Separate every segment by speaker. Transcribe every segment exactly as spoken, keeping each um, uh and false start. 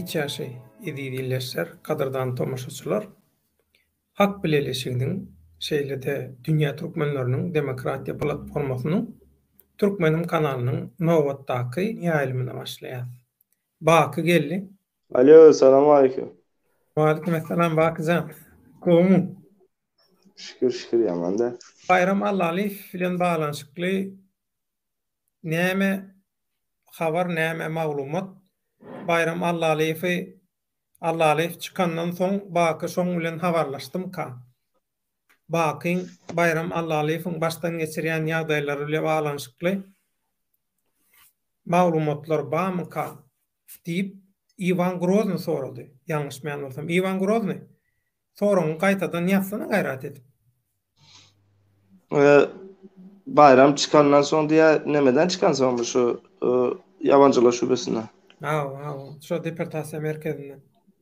Speaker 1: Ýaşy edidi illeşler, kadyrdan tomaşaçylar. Hak bileleşiginiň şeýlede dünýä türkmenläriniň demokratiýa platformasynyň Türkmenim kanalynyň nowatdaky ýaýlymyna başlaýar. Baky geldi.
Speaker 2: Alo, selamun aleyküm.
Speaker 1: Waleyküm esselam bakyjam. Goýmy?
Speaker 2: Şükür şükür ýamanda.
Speaker 1: Bayram Allaly bilen balanşykly näme habar, näme maglumat Bayram Allalywy Allaly çykandan soň baky şoň bilen habarlaşdym ka. Bakyň Bayram Allalywyň başdan geçirýän ýagdaýlary bilen balanşykly maglumatlar barmy ka diýip Ivan Grozny sorady. Ýalňyş bilmälsem Ivan Grozny soragyny gaýtadan ýazyna gaýrat edip.
Speaker 2: Ee, bayram çıkandan sonra diye nemeden çıkan sonra şu e, yabancılar şubesinden.
Speaker 1: Aw, aw, şu deportasiýa merkezinden.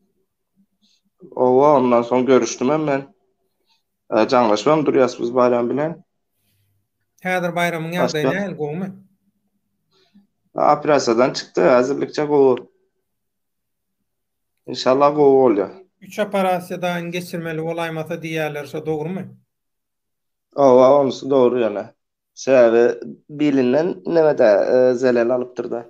Speaker 2: Ova ondan sonra görüşdüm hem ben. E, Canlaşmam durýasybız bayram bilen.
Speaker 1: Häzir bayramyň ýagdaýy näil goýmy?
Speaker 2: Operasiýadan çykdy, hazırlıkça gowy. İnşallah gowy bolýar.
Speaker 1: Üç operasiýadan geçirmeli bolaýmasa diýerler, şo dogrymy?
Speaker 2: Ova onusy dogry ýana. Sebäbi bilinen nemede e, zelal alypdyr da.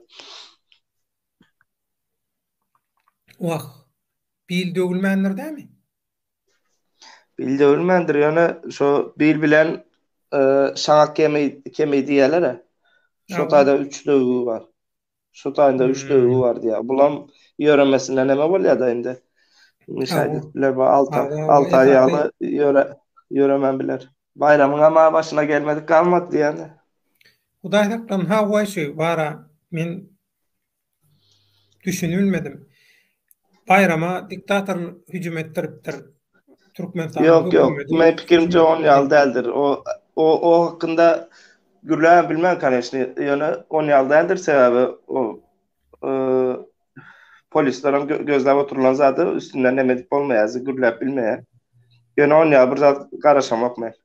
Speaker 1: Wah. Bil dögülmändir dämi?
Speaker 2: Bil dögülmändir ýana şo bil bilen e, şaňak kemi kemi diýerler. Şo taýda üç dögü var. Şo taýda üç dögü var diýär. Bulam ýöremesine neme bolýar da indi. Müşahidetler var altı altı ayağlı yöre yöremen biler. Bayramın ama başına gelmedik kalmadı yani.
Speaker 1: Hudaýdakdan ha waýşy bara men düşünülmedim. Bayrama diktator hüjüm ettiripdir. Türkmenistan.
Speaker 2: Yok yok. Men pikirimçe on ýaly däldir. O o o hakynda gürlän bilmän kançny ýöne on ýaly däldir sebäbi o e, polislerin gö gözläp oturulan zady üstünden nemedik bolmaýazy gürläp bilmeýär. Ýöne on ýaly bir zat garaşamak men.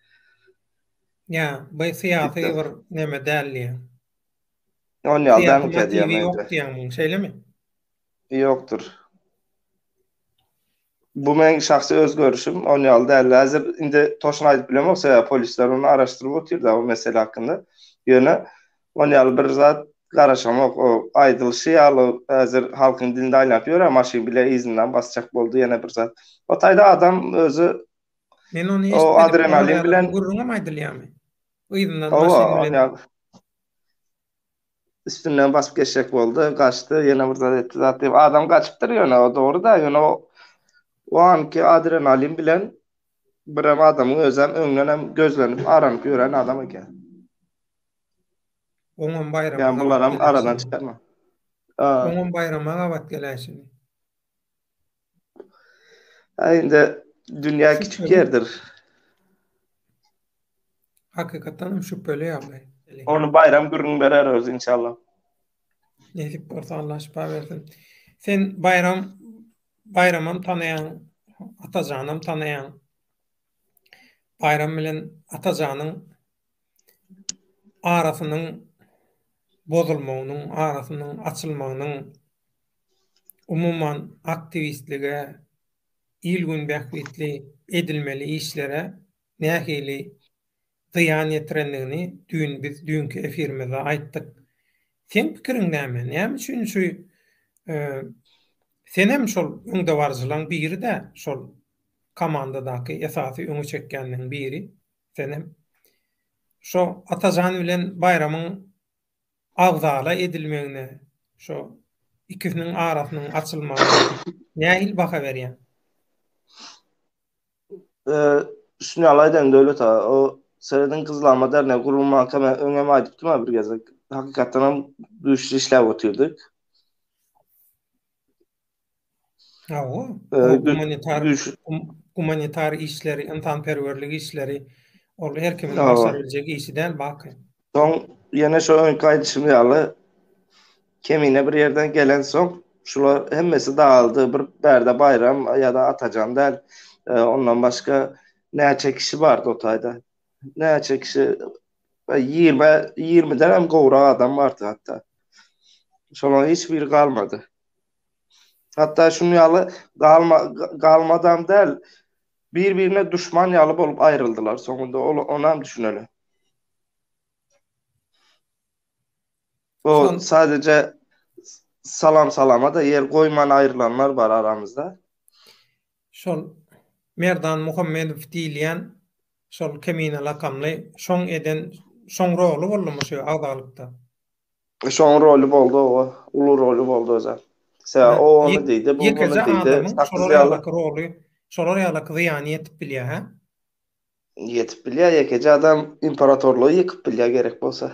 Speaker 1: Ya, bu siyasi bir neme dälli.
Speaker 2: on ýaly däl
Speaker 1: diýýär. Yok diýýär, şeýlemi?
Speaker 2: Yoktur. Bu men şahsy öz görüşüm, on ýaly däl. Häzir indi toşun aýdyp bilemok, sebäbi polisler onu araşdyryp oturýar bu mesele hakynda. Ýöne on ýaly bir zat garaşamak o aýdylşy ýaly häzir halkyň dilinde aýlap ýörer, maşyn bile izinden basjak boldy ýene bir zat. O taýda adam özü
Speaker 1: men onu
Speaker 2: o adrenalin bilen
Speaker 1: gurruna maýdylýarmy? Izinden
Speaker 2: maşyn bilen üstünden basıp geçecek boldy, kaçtı, ýene bir zat etdi. Zaten adam kaçıpdyr ýöne, o dogry da, ýöne o o anki adrenalin bilen bir adamyň özem öňünden hem gözlenip aranyp ýören adam eken.
Speaker 1: Oňun bayrama.
Speaker 2: Yani bular hem aradan çıkarma.
Speaker 1: Oňun bayrama gabat geläşini.
Speaker 2: Indi dünya küçük yerdir.
Speaker 1: Hakykatan şüpheli ýaly.
Speaker 2: Onu bayram gürrüň bereriz inşallah.
Speaker 1: Nesip bolsa Allah şifa bersin. Sen bayram bayramam tanaýan, atajanam tanaýan. Bayram bilen atajanyň arasynyň bozulmagynyň, arasynyň açylmagynyň umumyň aktivistlige, ilgün bähbetli edilmeli işlere nähili zyýan ýetirendigini dün biz dünkü efirimizde aýtdyk. Sen pikiriň näme? Näme üçin şu e, sen hem şol öňde barjylaň biri de şol komandadaky esasy öňe çekkendiň biri. Sen hem şo atajan bilen bayramyň agzala edilmegine, şo ikisiniň arasynyň açylmagyna nähil baka berýär?
Speaker 2: Eee şunu alaydan döwlet o Seredin Kızılama Derneği kurulma hakeme öňeme aýdypdy mı bir gezek? Hakykatdan hem güýçli işläp otyrdyk.
Speaker 1: Awa, humanitar humanitar işleri, insanperwerlik işleri ol herkimiň başarabiljek işi däl baky.
Speaker 2: Soň ýene şo öňki aýdyşym ýaly kemine bir ýerden gelen soň şular hemmesi dağıldı. Bir berde bayram ýa-da atajan däl. Ondan başga näçe kişi bardy o taýda. Näçe kişi ýygrimi ýygrimiden hem gowrak adam bardy hatda. Şonuň hiç biri galmady. Hatta şunu yalı galma, galmadan değil, birbirine düşman yalı olup ayrıldılar sonunda. Ona mı düşünelim? O
Speaker 1: Şol
Speaker 2: sadece salam salama da yer koyman ayrılanlar var aramızda.
Speaker 1: şol Merdan Muhammedov diýilýän şol kemine lakamly şoň eden şoň rolu bolmamy şu agdalykda.
Speaker 2: Şoň rolü boldu o. Ulu rolü boldu o zaman. Mesela
Speaker 1: Ha,
Speaker 2: o onu
Speaker 1: yek
Speaker 2: deydi, bu
Speaker 1: yekece
Speaker 2: bunu deydi.
Speaker 1: adamyň
Speaker 2: Sakız
Speaker 1: şolara
Speaker 2: yalı.
Speaker 1: ýalyk roly, şolara ýalyk zyýany ýetip bilýär ha.
Speaker 2: Yetip bilýär, yekece adam imparatorluğu yıkıp bilýär gerek bolsa.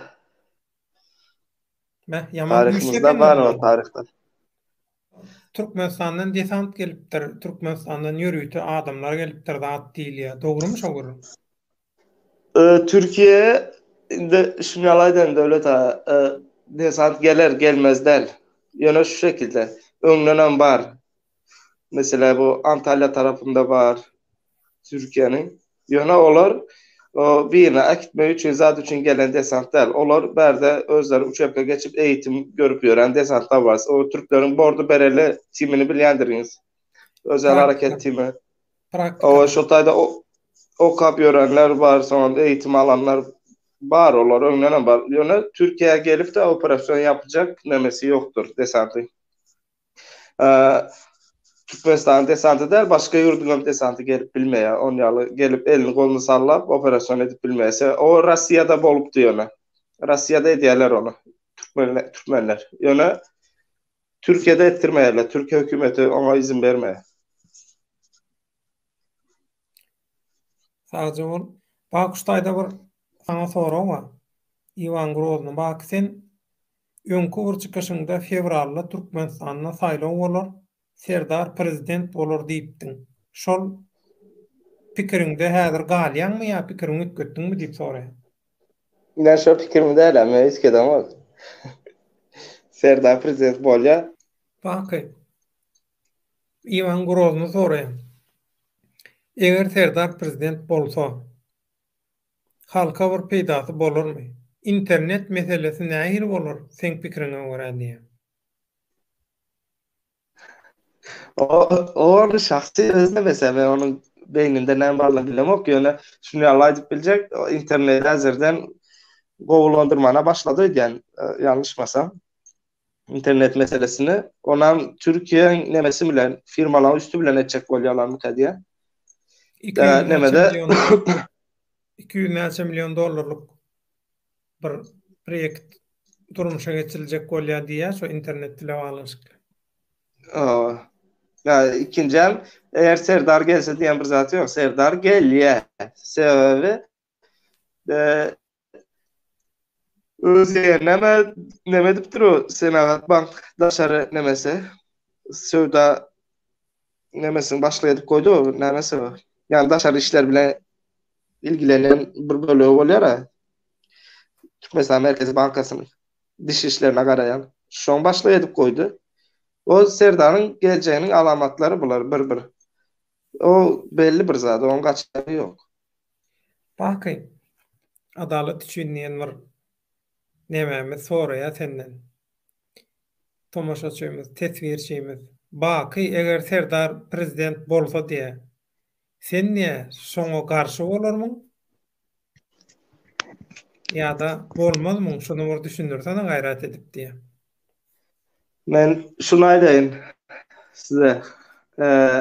Speaker 1: Bäh, ýaman
Speaker 2: Tarihimizde
Speaker 1: güýçlegen
Speaker 2: var o
Speaker 1: bolmaly.
Speaker 2: tarihte.
Speaker 1: Türkmenistandan desant gelipdir, Türkmenistandan ýörüýti adamlar gelipdir zat diýilýär. Dogrymy şo görür?
Speaker 2: Ee, Türkiye de şunyalaydan devlet ha, e, desant gelir gelmez del. Yani şu şekilde önlenen var. Mesela bu Antalya tarafında var Türkiye'nin. Yani olar o birine akitme üçün zat üçün gelen desant değil. Olar berde özleri uçakla geçip eğitim görüp gören desantlar var. O Türklerin bordu bereli timini bilyendiriniz. Özel
Speaker 1: Praktika,
Speaker 2: hareket timi. O
Speaker 1: praktikadan.
Speaker 2: şotayda o o kap görenler var, sonra eğitim alanlar var, olar önlenen var. Yani Türkiye'ye gelip de operasyon yapacak nemesi yoktur desantı. Ee, Türkmenistan desantı der, başka yurdunun desantı gelip bilmeye, on yalı gelip elini kolunu sallap operasyon edip bilmeyese. O Rusya'da bolup diyor. Rusya'da ediyorlar onu. Türkmenler. Türkmenler. Yani Türkiye'de ettirmeyerler. Türkiye hükümeti ona izin vermeye.
Speaker 1: Sadece bol Bakuştaýda bir sana soraw var. Ivan Grozny bak sen öňkü bir çykyşyňda fevralda Türkmenistanda saýlaw bolar, Serdar prezident bolar diýipdiň. Şol pikiriňde häzir galýanmy ýa pikiriňi ötgetdiňmi diýip soraýar.
Speaker 2: İnan şu fikrimi değil ama hiç kedem Serdar prezident bolya.
Speaker 1: Baky. Ivan Grozny soraýar. Eger Serdar prezident bolsa, halka bir peýdasy bolarmy? İnternet meselesi nähili bolar? Sen pikiriňe görä diýär.
Speaker 2: O, o onu şahsi özne mesela ben onun beyninde ne varla bilemok yani şunu Allah edip bilecek o internet hazırdan govulandırmana başladı yani e, yanlışmasam internet meselesini ondan Türkiye nemesi bilen firmalar üstü bilen edecek bolyalar mutadiye.
Speaker 1: iki yüz
Speaker 2: E, nemede
Speaker 1: milyon iki yüz milyon dollarlyk bir proýekt durmuşa geçirilecek bolýar diýär, şo internet bile bağlanışyk.
Speaker 2: o, ya, ikinci el eğer Serdar gelse diyen bir zatı yok. Serdar gelye. Sebebi e, özüye neme neme dipdir o Senaat Bank daşarı nemesi Söwda nemesini başlaýadyp koydu o nemesi o. Yani daşarı işler bilen ilgilenen bir bölügi bolýar. Türkmenistan Merkezi Bankasynyň diş işlerine garayan. Şoň başlaýadyp koydu. O Serdar'ın geleceğinin alamatları bular bir bir. O belli bir zat, onun kaçarı yok.
Speaker 1: Baky, adalet üçin diýen bir nämämi soraýar senden. Tomaşaçymyz, tesvirçimiz. Baky, eger Serdar prezident bolsa diýe. Sen niýe şoňa garşy bolarmyň? Ya-da bolmazmyň? Şonu bir düşündirsene gaýrat edip diýe.
Speaker 2: Men şunu aýdaýyn size. Ee,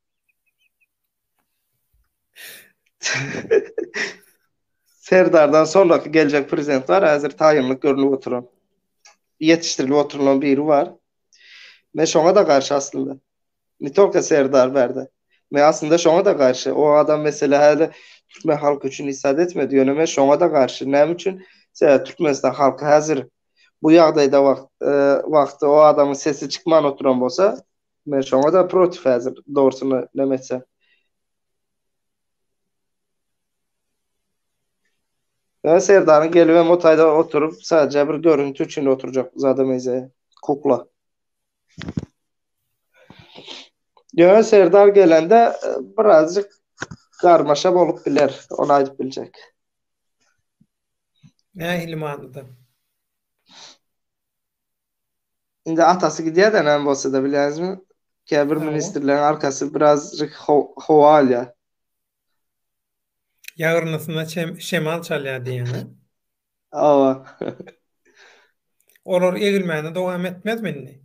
Speaker 2: Serdar'dan sonraki gelecek prezident var. Hazır tayinlik görünüp oturan. Yetiştirilip oturulan biri var. Men şoňa da garşy aslında. Nitolka Serdar berdi. Men aslında şoňa da garşy. O adam mesela hali Türkmen halkı üçün isad etmedi. Ýöne men şoňa da garşy. Näme üçin? Mesela Türkmenistan halkı hazır bu ýagdaýda wagt e, wagty o adamın sesi çykman oturan bolsa, men şoňa da protif hazır. Dogrusyny näme etsem. Ya Serdar'ın gelip hem otayda oturup sadece bir görüntü için oturacak zaten mezeye. Kukla. Ya Serdar gelende e, birazcık karmaşa bolup biler. Onu ayıp bilecek.
Speaker 1: Nähili manada?
Speaker 2: Şimdi atası gidiyor da ne bolsa da biliyorsunuz mu? Käbir
Speaker 1: Ha o.
Speaker 2: ministrlerin arkası birazcık ho- hoval ya.
Speaker 1: Yağırnısına şem, şemal çalya diýeni.
Speaker 2: Ava.
Speaker 1: Olar egilmäne dowam etmezmini?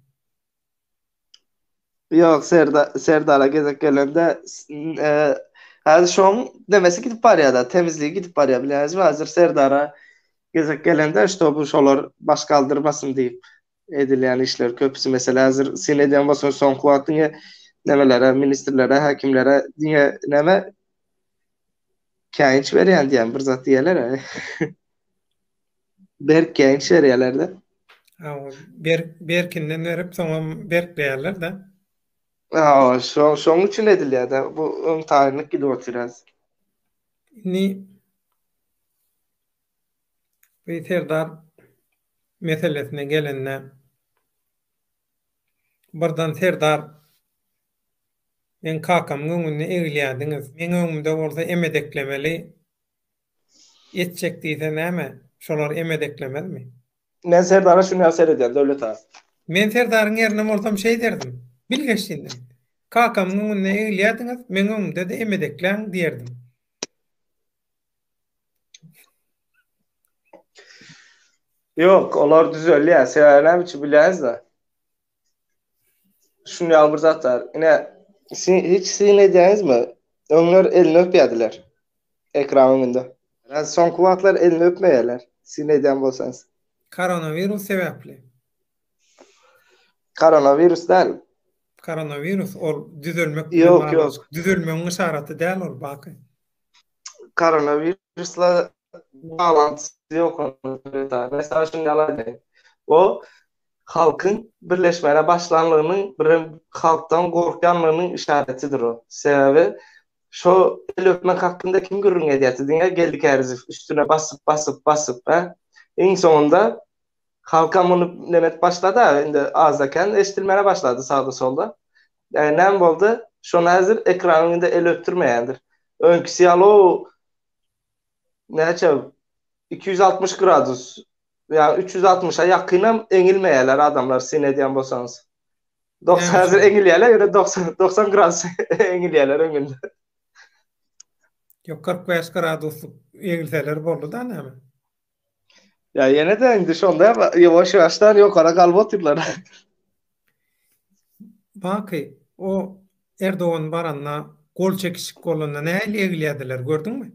Speaker 2: Yok Serdar Serdar'a gezek gelende e, hadi şoň demesi gidip barýa da temizliği gidip barýa bilýäňiz. Hazır Serdar'a gezek gelende işte bu şolar baş kaldırmasın diýip edilýän işler köpüsü mesela hazır sinedýän bolsa son kuwatdyň nemelere, ministrlere, hakimlere diye neme känç berýän diýen bir zat diýerler. Berk känç berýärler-de.
Speaker 1: Ha o ber berkinden berip soňra berk diýerler de.
Speaker 2: Ha, şo şoň üçin edilýär de bu öň taýynlyk gidip oturaz.
Speaker 1: Ni bu Serdar meselesine gelende birden Serdar men kakam göňüne egilýärdiňiz. Men öňümde bolsa emedeklemeli etjek diýse näme? Şolar emedeklemezmi?
Speaker 2: Men Serdar'a şunu ýaser edýän döwlet ha.
Speaker 1: Men Serdaryň ýerine bolsam şey derdim. Bilgeçdiňden. Kakam göňüne egilýärdiňiz, men öňümde de emedekläň diýerdim.
Speaker 2: Yok, olar düzelýär. Sebäbi üçin bilýäňiz da. Şunu ýalbyr zatlar. Ine sin hiç sin edýäňizmi? Öňler elini öpýärdiler. Ekran öňünde. Yani son kuwatlar elini öpmeýärler. Sin edýän bolsaňyz.
Speaker 1: Koronavirus sebäpli.
Speaker 2: Koronavirus däl.
Speaker 1: Koronavirus ol düzelmek
Speaker 2: Yok, yok.
Speaker 1: Düzelmegiň işareti däl ol baky.
Speaker 2: Koronavirusla bağlantısı yok onun. Mesela şunu yalan o halkın birleşmene başlanlığının bir halktan korkanlığının işaretidir o. Sebebi şu el öpmek hakkında kim gürrün ediyatı diye geldik erzif üstüne basıp basıp basıp he. En sonunda halka bunu demet başladı şimdi ağızdaken eşitilmene başladı sağda solda. Yani ne oldu? Şu hazır ekranında el öptürmeyendir. Önküsü alo näçe iki yüz altmış gradus yani üç yüz altmışa yakınam eňilmeýärler adamlar sin edýän bolsaňyz. doksan
Speaker 1: Yani
Speaker 2: hazır eňilýärler ýöne doksan doksan gradus eňilýärler öňünde.
Speaker 1: Yok kırk beş gradusluk egilseler boldy da näme?
Speaker 2: Ya ýene de indi şonda ýawaş ýaşdan ýokara galyp otyrlar.
Speaker 1: Baky o Erdogan baranna gol çekişik golunda näle egilýärdiler gördüňmi?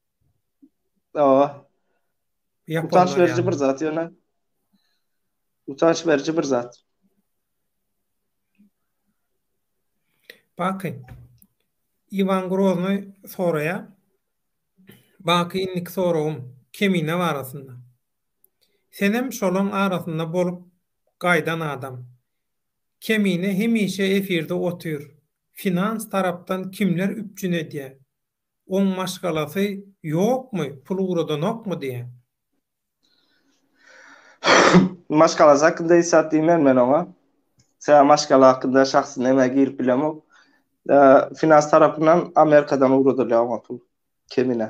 Speaker 2: Aa, utanç
Speaker 1: Yapanlar
Speaker 2: verici
Speaker 1: yani.
Speaker 2: bir zat ýöne. Utanç verici bir zat.
Speaker 1: Baky Ivan Grozny soraýa. Baky innik soragym kemine barasynda. Senem şolaň arasynda bolup gaýdan adam. Kemine hemişe efirde otur. Finans tarapdan kimler üpjün edýär? Oň maşgalasy ýokmy? Pul uradan okmy diýe.
Speaker 2: Maşgala hakkında isat diýmem men ona. Sen maşgala hakkında şahsy näme girip bilemok. Ee, finans tarapından Amerikadan uğradırlar ama pul kemine.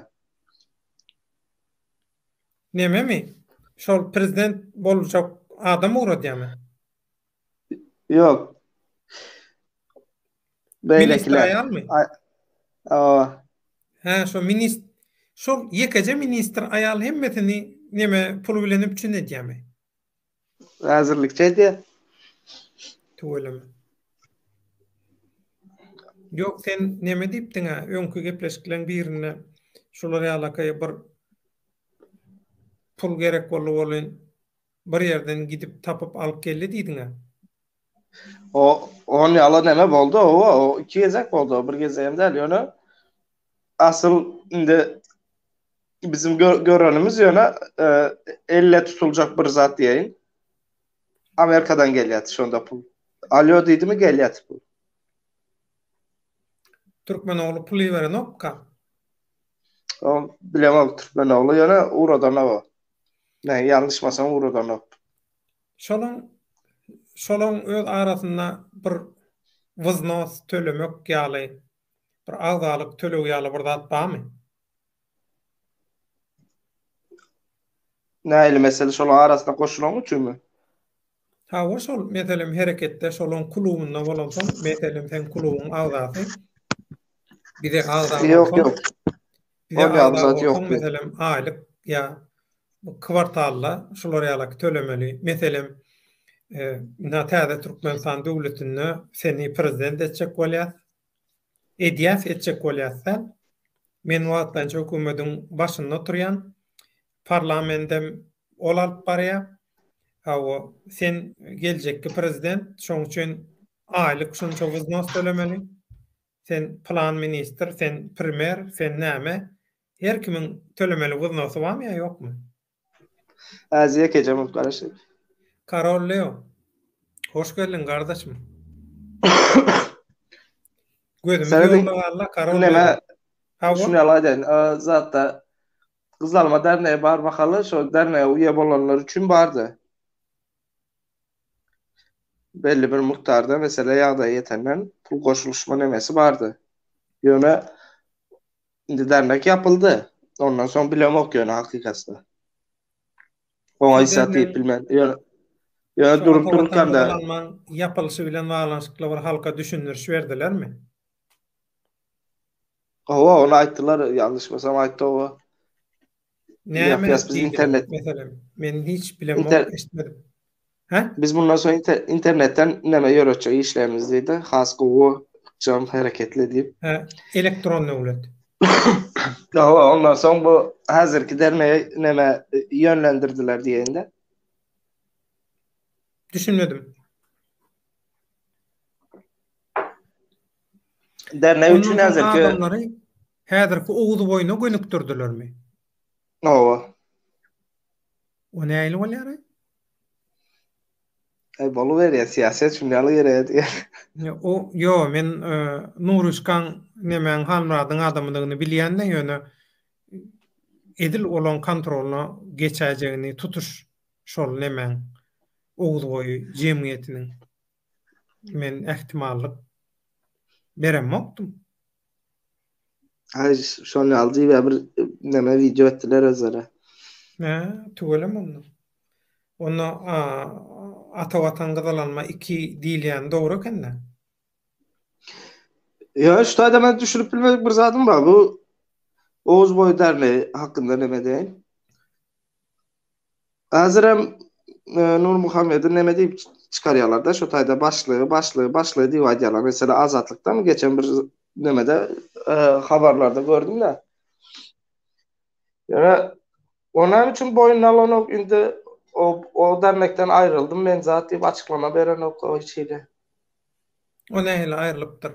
Speaker 1: Neme mi? Şol prezident bolujak adam uğradýarmy?
Speaker 2: Yok.
Speaker 1: Ministr
Speaker 2: Beylekiler.
Speaker 1: ayalmy?
Speaker 2: Aa,
Speaker 1: Ha, şo minist şol ýekece ministr ayal hemmetini neme pul bilen üpjün edýärmi?
Speaker 2: hazırlıkçı diye.
Speaker 1: Töweleme. Yok sen neme diýipdiň ha? Öňkü gepleşikleň birine şolar ýalakaýa bir pul gerek bolup bolan bir ýerden gidip tapyp alyp geldi diýdiň ha?
Speaker 2: O on ýala näme boldy? O, o iki gezek boldy. O bir gezegem däl ýöne. Asıl indi bizim gör görenimiz ýöne e, elle tutulacak bir zat diýeň. Amerikadan gelýär şonda pul. Alyo diýdimi gelýär pul.
Speaker 1: Türkmenoglu pul beren okka.
Speaker 2: O bilemem Türkmenoglu ýöne uradan o. Ne ýalnyşmasam uradan o.
Speaker 1: Şolaň şolaň öz arasynda bir wıznos tölemek ýaly, bir azalyk töleg ýaly bir zat barmy?
Speaker 2: Näili mesele şolaň arasynda goşulan üçünmi?
Speaker 1: Ha o şol meselem hereketde şolun kulubunda bolan soň meselem sen kulubun agzasy bir de agza
Speaker 2: Yok
Speaker 1: bolsaň
Speaker 2: yok.
Speaker 1: bir de
Speaker 2: O
Speaker 1: agza
Speaker 2: nabzat
Speaker 1: bolsaň
Speaker 2: yok bir.
Speaker 1: meselem aýlyk ya bu kwartalla şolar ýalyk tölemeli. Meselem e, Natäze Türkmenistan döwletinde seni prezident etjek bolýar. Edýäs etjek bolýarsa men wagtlança hökümetiň başynda oturýan parlamentem ol alyp barýar. Ha o sen geljekki prezident şoň üçin aýlyk şunça wuznos tölemeli. Sen plan minister, sen primer, sen näme? Her kimin tölemeli wuznosy barmy ýa ýokmy?
Speaker 2: Aziye Kecemov karşı.
Speaker 1: Karol Leo. Hoş geldin kardeşim. Gözümüz
Speaker 2: Senedin
Speaker 1: yolda galla Karol Leo.
Speaker 2: neme
Speaker 1: Ha
Speaker 2: şunu alaydın. Zatta Kızalma derneğe bar bakalı. Şu derneğe üye olanlar üçün bardı. Belli bir miktarda mesela yağda yetenden pul koşuluşma nemesi vardı. Yöne indi dernek yapıldı. Ondan sonra bilem ok yöne hakikatda. Ona
Speaker 1: Şu
Speaker 2: isat deyip
Speaker 1: derneğin
Speaker 2: bilmem. Yöne, yöne
Speaker 1: şu
Speaker 2: durup
Speaker 1: Atawatan
Speaker 2: dururken de
Speaker 1: gyzylanman yapılışı bilen bağlanşykly bir halka düşündürüş berdilermi?
Speaker 2: ova onu aittiler yanlışmasam aitti ova. Yapıyas
Speaker 1: Näme
Speaker 2: biz
Speaker 1: diýdiler
Speaker 2: internet
Speaker 1: meselem? Men hiç bilemok,
Speaker 2: inter,
Speaker 1: eşitmedim. Ha?
Speaker 2: biz bundan sonra inter, internetten neme yöröçe işlerimiz deydi. Has kovu cam hareketli deyip.
Speaker 1: Ha, elektron döwlet.
Speaker 2: Ova ondan sonra bu hazırki derneğe neme yönlendirdiler diyende.
Speaker 1: Düşünmedim.
Speaker 2: Derneği
Speaker 1: Ondan
Speaker 2: üçün
Speaker 1: soň
Speaker 2: hazırki
Speaker 1: adamlary häzirki owuz boýuna gönükdirdilermi?
Speaker 2: ova.
Speaker 1: O näýli bolýar?
Speaker 2: Ay bolu ver ya siyaset şimdi alı yere diye.
Speaker 1: Ya, o yo men e, Nuruşkan nemen Halmuradyň adamydygyny bilýände ýöne edil olan kontroluna geçäjegini tutuş şol nemen owuz boýy jemgyýetiniň men ähtimallyk beremokdum.
Speaker 2: Ay şonu aldı ve bir neme video ettiler özlere.
Speaker 1: Ha, tügelem onu. Onu a, Atawatan gyzalanma iki diýilýän dogry ekende.
Speaker 2: Ya şu da ben düşürüp bilmedik bir zadım var. Bu Oğuz Boy Derneği hakkında neme deyin. Hazırem e, Nur Muhammed'in neme deyip çıkarıyorlar da şu tayda başlığı başlığı başlığı diye ediyorlar. Mesela azatlıkta mı geçen bir nemede e, haberlerde gördüm de. Yani onun için boyundan onu indi o, o dernekten ayrıldım. Ben zaten açıklama veren o, o şeyle.
Speaker 1: O nähili aýrylypdyr?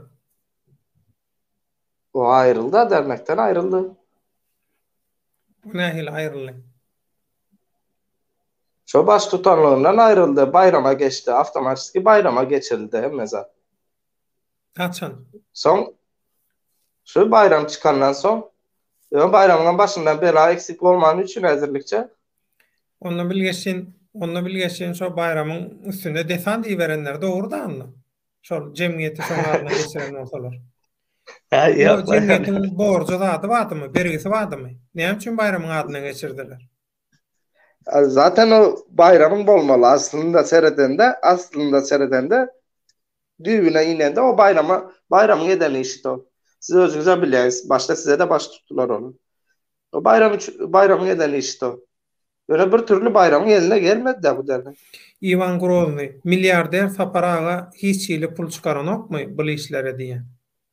Speaker 2: O ayrıldı, dernekten ayrıldı.
Speaker 1: O nähili aýryldy?
Speaker 2: Şu baş tutanlığından ayrıldı. Bayrama geçti. Avtomatik bayrama geçildi. Mesela.
Speaker 1: Haçan?
Speaker 2: Son şu bayram çıkandan son yani bayramın başından bela eksik olmanın için hazırlıkça.
Speaker 1: Onu bilgeçin, onu bilgeçin şu bayramın üstünde defan diýerenler dogry da anla. Şol jemgyýeti şoň adyna geçiren bolsalar.
Speaker 2: Ha
Speaker 1: Yo,
Speaker 2: yok.
Speaker 1: jemgyýetiň borjy zady bardymy, bergisi bardymy? Näme üçin bayramyň adyna geçirdiler?
Speaker 2: Zaten o bayramın bolmalı. Aslında seyredende, aslında seyredende düğüne inende o bayrama bayramın edeni işte o. Siz özünüze bilirsiniz. Başta size de baş tuttular onu. O bayram bayramın edeni işte o. Böyle bir türlü bayramın eline gelmedi de bu dernek.
Speaker 1: Ivan Grozny, milyarder Saparaga hiç ýyly pul çykaran okmy bu işlere diýen.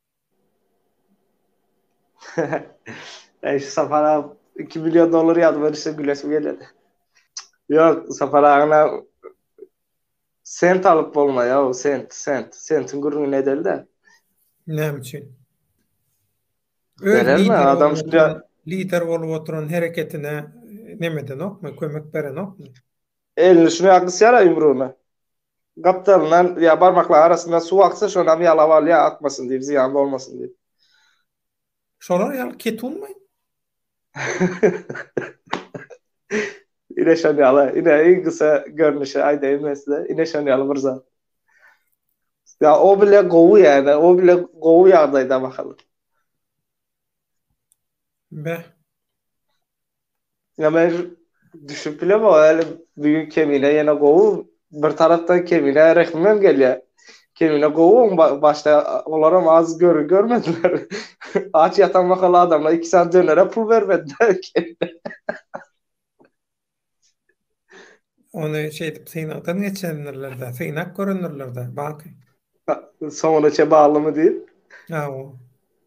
Speaker 2: Ey şu Safara iki milyon dolar yazdı verirse gülesim geledi. Yok Safara'na sent alıp olma ya sent sent sentin gurunu ne der de.
Speaker 1: Näme üçin?
Speaker 2: Verer mi?
Speaker 1: lider
Speaker 2: Adam
Speaker 1: bolup
Speaker 2: şimdi
Speaker 1: oturan, lider bolup oturan hereketine nemeden okmy, kömek beren okmy?
Speaker 2: elini şunu akısı yara yumruğuna. Kaptanla ya parmaklar arasında su aksa şuna bir yalaval ya akmasın diye ziyan olmasın diye.
Speaker 1: Şolar ýaly ketunmy?
Speaker 2: Yine şunu yala. Yine en kısa görünüşü ayda emesle. Yine şunu yala Mırza. Ya o bile govu yani. O bile govu yağdaydı bakalım.
Speaker 1: Be.
Speaker 2: Ya ben düşünüp bile bu öyle büyük kemiğine yine govu bir taraftan Kemine rehmem gelýär. Kemine gowy başda olaram az gör görmediler. Aç yatan makalı adamla iki saat dönere pul vermediler.
Speaker 1: Onu şey edip sıyınaktan geçenlerlerde, sıyınak görünürlerde. Bak.
Speaker 2: Sonra çe bağlı mı değil?
Speaker 1: Ha o.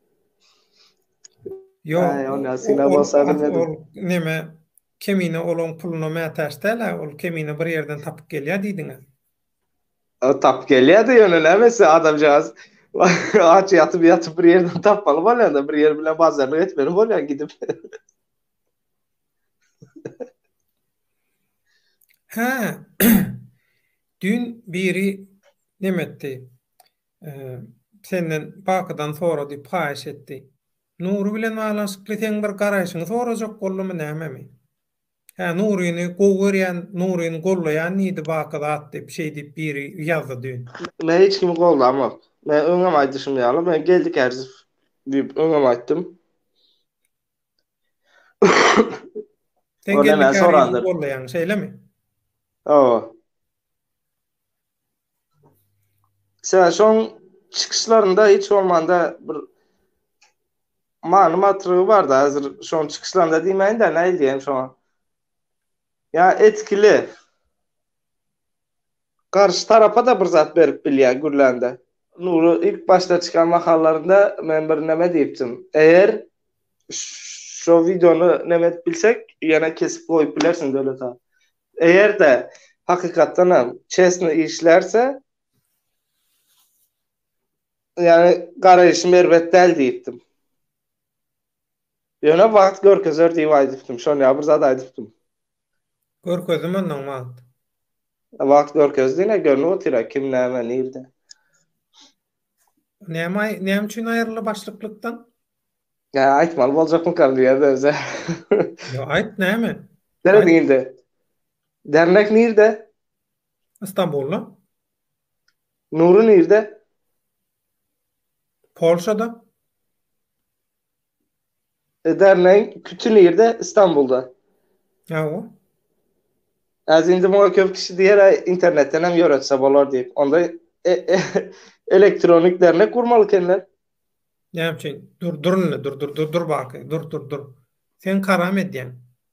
Speaker 1: Yo,
Speaker 2: Ay, o
Speaker 1: o,
Speaker 2: nasina
Speaker 1: ol,
Speaker 2: bolsa
Speaker 1: ol,
Speaker 2: bilmedim.
Speaker 1: ol, neme, kemine olon pulunu mätäşdäle, ol kemine bir yerden tapıp gelýär diýdiňiz.
Speaker 2: O tap gelýärdi ýöne nämesi adamcağız. Aç yatıp yatıp bir yerden tapmaly bolýar da bir yer bilen bazarlyk etmeli bolýar gidip.
Speaker 1: Ha. Dün biri nemetdi. Eee senden bakadan sonra diýip paýş etdi. Nuru bilen alaşykly teň bir garaýşyňy sorajak bolmy näme? Ha Nuryny gowurýan, Nuryny gollaýan nidi bakada at diýip şey diýip biri ýazdy dün.
Speaker 2: Men hiç kimi gollamam. Men öňem aýdyşym ýaly. Men geldik erzif diýip öňem aýtdym.
Speaker 1: Sen
Speaker 2: O
Speaker 1: geldi
Speaker 2: näme
Speaker 1: garaýşy
Speaker 2: sorandyr.
Speaker 1: gollaýan şeýlemi?
Speaker 2: O. Sen şoň çıkışlarında hiç olmanda bir malumatry bar da hazır şoň çıkışlarında diýmeýin de näil diýem şoňa. Ya etkili. Karşı tarafa da bir zat berip bilýär gürlende. Nuru ilk başta çıkan makallarında men bir näme diýipdim. Eğer şu videonu näme bilsek ýene kesip goýup bilersin dölet ha. Eğer de hakykatdan hem çesni işlerse yani garaýşym erbet däl diýipdim. Ýöne wagt görkezer diýip aýdypdym. Şonu ýa bir zat aýdypdym.
Speaker 1: Görkezim ondan wagt.
Speaker 2: Wagt görkezdiňe görnüp otyra kim näme nirde.
Speaker 1: Näme näme üçin aýryly başlyklıkdan?
Speaker 2: Ya aýtmaly boljakmy kan diýerde öze.
Speaker 1: Yo aýt näme?
Speaker 2: Nere diýildi? Dernek nirde?
Speaker 1: İstanbul'da.
Speaker 2: Nuru nirde?
Speaker 1: Polşada.
Speaker 2: E, derneğin kütü nirde? İstanbul'da.
Speaker 1: Ya o.
Speaker 2: Az indi moňa köp kişi diýer internetten hem ýöretse bolar diýip. Onda e, e, elektronik dernek kurmaly kenler.
Speaker 1: Näme üçin? Dur dur dur dur dur dur bak. Dur dur dur. Sen karam edýän.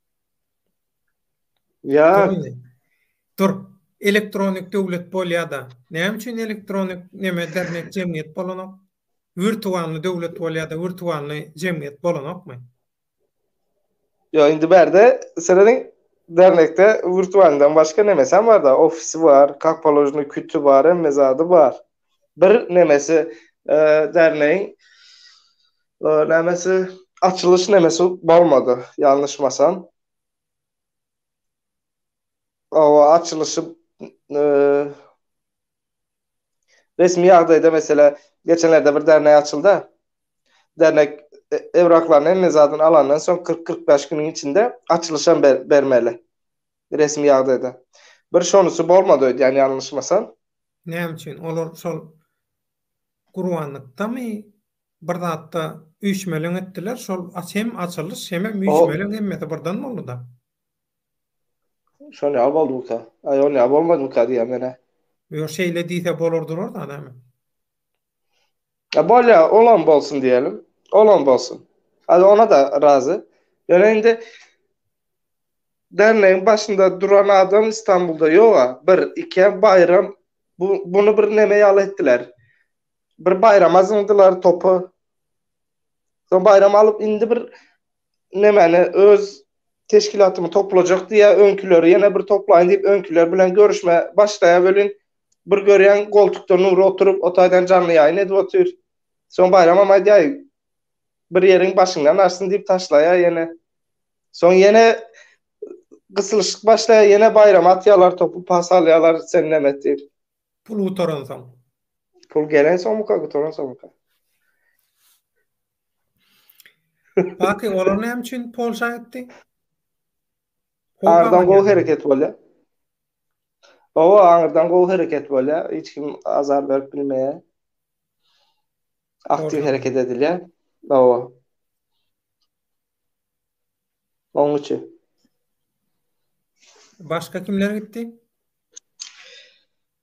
Speaker 2: Ya
Speaker 1: Dur. Dur. Elektronik döwlet bolýar-da. Näme üçin elektronik näme dernek jemgyýet bolanok? Virtualny döwlet bolýar-da, virtualny jemgyýet bolanokmy?
Speaker 2: yo indi berde senin dernekte virtualden başka nemesen var da ofisi var, kakpolojny kütü var, emmezadı var. Bir nemesi e, derneğin e, nemesi açılış nemesi bolmadı yanlışmasam. O açılışı e, resmi ýagdaýda mesela geçenlerde bir dernek açıldı. Dernek e, evraklarını emmezadyny alandan soň kırk kırk beş günün içinde açılışan ber, bermeli. Resmi ýagdaýda. Bir şonusu bolmady ýani yanlışmasam.
Speaker 1: Näme üçin? Olar şol gurbanlykdamy bir zatda üýşmeleň etdiler. Şol hem açylış hem üýşmeleň emmeti birden boldy da.
Speaker 2: Şonu ýa boldy buka. Ay onu ýa bolmady buka diýem mene.
Speaker 1: Yo şeýle diýse bolardyr orada näme?
Speaker 2: Ya bolýa olan bolsun diýelim. Olan bolsun. Hadi ona da razı. Yani indi derneğin başında duran adam İstanbul'da yoga. Bir, iki bayram bu, bunu bir neme yal ettiler. Bir bayram azındılar topu. Son bayram alıp indi bir nemeni öz teşkilatımı toplayacak diye önküleri yine bir toplayın deyip önküler bilen görüşme başlayabilin. Bir gören koltukta Nuru oturup otaydan canlı yayın edip otur. Son bayram ama diye bir yerin başından arsın deyip taşlaya yine. Son yine kısılışık başlaya yine bayram atyalar topu pasalyalar sen nemet deyip.
Speaker 1: Pul utaransaň.
Speaker 2: Pul gelen son muka gutoran son muka.
Speaker 1: Baky olar näme üçin Polşa etdi?
Speaker 2: Ağırdan gol hareket bolýar. O ağırdan gol hareket bolýar. Hiç kim azar berip bilmeýär. Aktiv hareket edilýär. O. Onun üçin.
Speaker 1: Başka kimler gitti?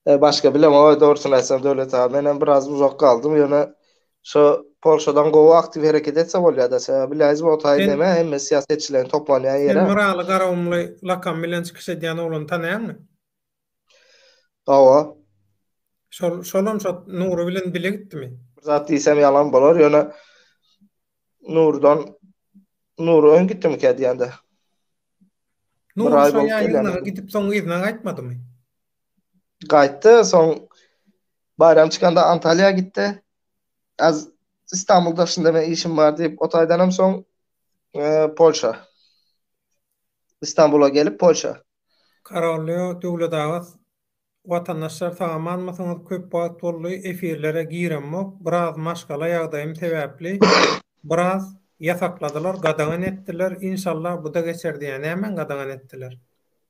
Speaker 2: E, başka bilem o doğrusunu etsem Döwlet abi. Menen biraz uzak kaldım. Ýöne şu Polşadan gowy aktiv hereket etse bolýar da. Sebäbi lazım o taý
Speaker 1: Sen
Speaker 2: deme hem siýasetçilerin toplanýan
Speaker 1: sen
Speaker 2: ýere.
Speaker 1: Miraly Garawumly lakam bilen çykyş edýän ogluny tanýarmy?
Speaker 2: Awa.
Speaker 1: Şol şolam şol Nuru bilen bile gitdimi?
Speaker 2: Bir zat diýsem ýalan bolar. Ýöne Nurdan Nuru ön gitdim ki diýende. Bir
Speaker 1: Nuru
Speaker 2: ay
Speaker 1: şo
Speaker 2: bolup
Speaker 1: ýaýyna
Speaker 2: gelýän.
Speaker 1: gidip soň ýerine gaýtmadymy?
Speaker 2: Gaýtdy, soň bayram çykanda Antalya gitdi. Az İstanbul'da şimdi ben işim var deyip o taydan hem son e, Polşa. İstanbul'a gelip Polşa.
Speaker 1: Kararlıyor döwlet agas watandaşlar taýmanmasaňyz köp wagt boldy efirlere girenmek, biraz maşgala ýagdaýym sebäpli biraz ýasakladylar, gadagan etdiler. İnşallah bu da geçer diýen hemen gadagan etdiler.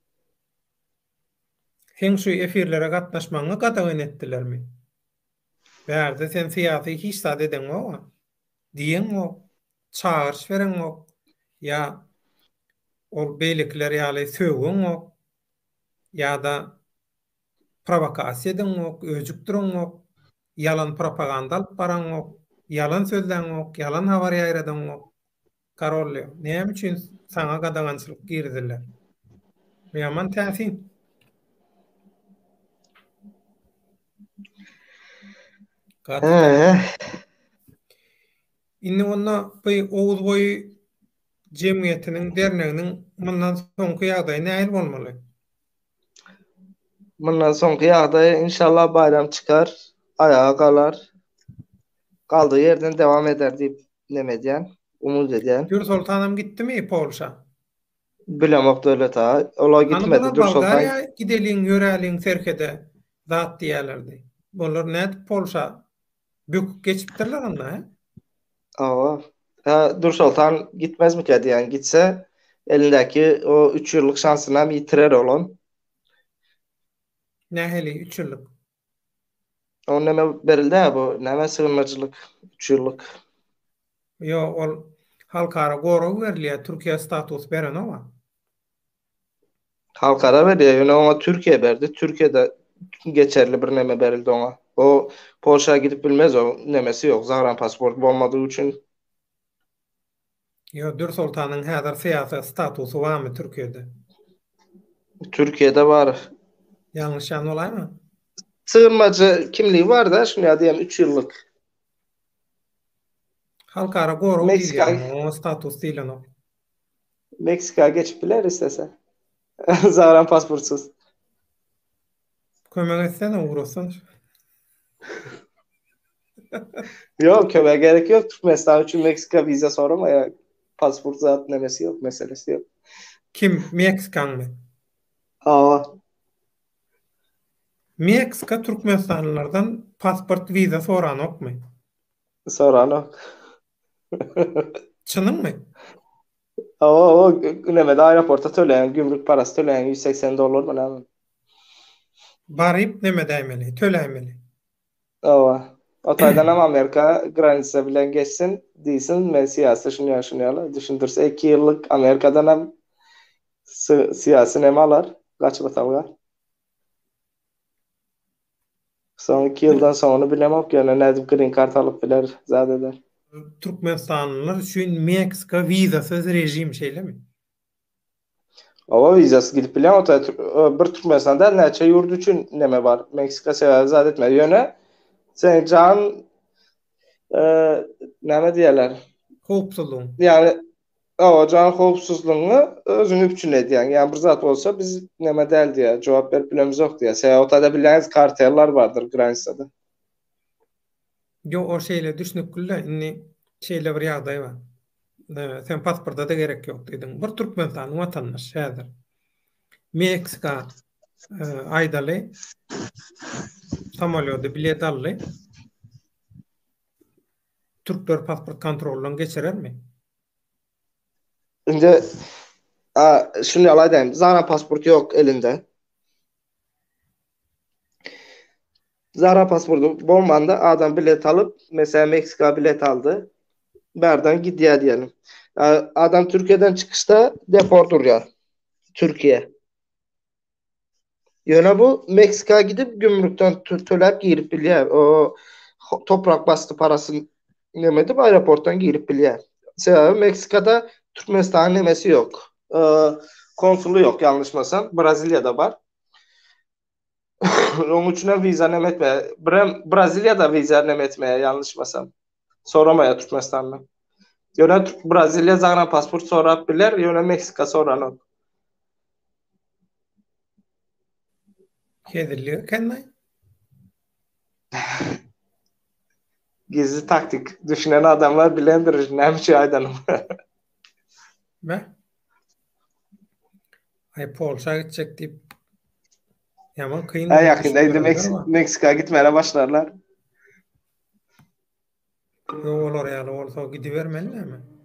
Speaker 1: Hem şu efirlere gatnaşmaňy gadagan etdilermi? Bärde sen syýasy hiçsat eden o. Diýen o. Çağırış beren o. Ya ol beýlikler ýaly söwüň o. Ya da provokasiýa eden ok, öjükdiren ok, yalan propaganda alyp baran ok, yalan sözlen ok, yalan habar ýaýradan ok. Karolly, näme üçin saňa gadagançylyk girdiler? Ýaman täsin. Gaty täsin.
Speaker 2: He.
Speaker 1: Indi onda bu Oğuz boyu jemgyýetiniň derneginiň mundan soňky ýagdaýy näil bolmaly?
Speaker 2: Bundan soňky ýagdaý inşallah bayram çıkar, ayağa galar. Galdyğı yerden devam eder diýip nemedýän, umut edýän.
Speaker 1: Gür Sultanam gitdimi Polşa?
Speaker 2: Bilemok Döwlet ağa. Ola gitmedi. Dur Sultan.
Speaker 1: Bulgaria gideliň, ýöreliň serkede zat diýerlerdi. Bolar näde Polşa büküp geçipdirler onda, he?
Speaker 2: Awa. Ha, Dur Sultan gitmezmi ki diýen, gitse elindäki o üç ýyllyk şansyny hem ýitirer olan.
Speaker 1: Näheli üç ýyllyk.
Speaker 2: O näme berildi bu? Näme sığınmacılık üç ýyllyk.
Speaker 1: Yo, ol halkara goraw berilýär, Türkiýe status beren oma.
Speaker 2: Halkara berýär, ýöne ona Türkiýe berdi. Türkiýede geçerli bir näme berildi ona. O Polşa gidip bilmez o nemesi ýok. Zagran pasport bolmadyğı üçin.
Speaker 1: Yo, Dür Sultanyň häzir syýasy statusy barmy Türkiýede?
Speaker 2: Türkiýede bar.
Speaker 1: Ýalňyş ýan olaymy?
Speaker 2: Sığınmacı kimliği var da şunu diýem üç ýyllyk.
Speaker 1: Halkara goraw
Speaker 2: Meksika-
Speaker 1: diýilýär, o status diýilen o.
Speaker 2: Meksika geçip biler istese. Zagran pasportsuz.
Speaker 1: Kömek etsene uğraşsan.
Speaker 2: Yok köme gerek yok. Türkmenistan için Meksika vize sorama ya. Pasport zat nemesi yok, meselesi yok.
Speaker 1: Kim? Meksikan mı?
Speaker 2: Aa,
Speaker 1: Meksika Türkmenistanlılardan pasport vize soran ok mu?
Speaker 2: soran o.
Speaker 1: Çının mı?
Speaker 2: Aa, o nemede aeroporta töleyen, gümrük parası töleyen yüz seksen dolar mı ne?
Speaker 1: Barayıp neme değmeli, tölemeli.
Speaker 2: Aa, o taydan ama Amerika granitse bilen geçsin, değilsin, men siyasi şunu ya şunu ya. Düşündürse iki yıllık Amerika'dan hem si- siyasi neme alar, kaç batalga. Son iki yıldan sonra bilemem ki, yani ne green card alıp biler, zadeler.
Speaker 1: Türkmenistanlılar şu Meksika vizasız rejim şeyle mi?
Speaker 2: Ava vizası gidip bilen o da bir Türkmenistan'da neçe yurt üçün neme var. Meksika seyahat zat etmedi. Yöne sen can e, neme diyeler?
Speaker 1: Hopsuzluğun.
Speaker 2: Yani o can hopsuzluğunu özünü üçün ediyen. Yani bir zat olsa biz neme del diye cevap verip bilemiz yok diye. Seyahat da bileniz karteller vardır Granita'da.
Speaker 1: Yo o şeyle düşünüp gülle inni şeyle bir yağday var. Ee, sen pasporta da gerek yok dedin. Bir Türkmenistan vatandaş häzir. Meksika e, aydaly samolyotda bilet ally. Türkler pasport kontrolünden geçirer mi?
Speaker 2: Şimdi a, şunu alayım. Zara pasportu yok elinde. Zara pasportu bolmanda adam bilet alıp mesela Meksika bilet aldı. Berden gidiyor diyelim. Adam Türkiye'den çıkışta deportur ya. Türkiye. Yöne bu Meksika gidip gümrükten tö- töläp girip bilýär. O ho- toprak bastı parasını demedip aeroporttan girip bilýär. Sebebi Meksika'da Türkmenistan'ın nemesi yok. Ee, konsulu yok yanlışmasam. Brezilya'da var. Onun için viza nemetmeye. Bra- Brezilya'da viza nemetmeye yanlışmasam. Soramaya Türkmenistan'dan. Yöne Türk- Brezilya zagran pasport sorap biler. Yöne Meksika soranok.
Speaker 1: Kedirli kendiň.
Speaker 2: Gizli taktik. Düşünen adamlar bilendir. Näme aydanım.
Speaker 1: Be. Ay Polşa gidecek deyip yaman kıyın
Speaker 2: En
Speaker 1: bolan iş
Speaker 2: yakında indi
Speaker 1: görenler
Speaker 2: Meksika,
Speaker 1: var.
Speaker 2: Meksika gitmeye başlarlar.
Speaker 1: Yo olar ýaly bolsa gidivermeli mi?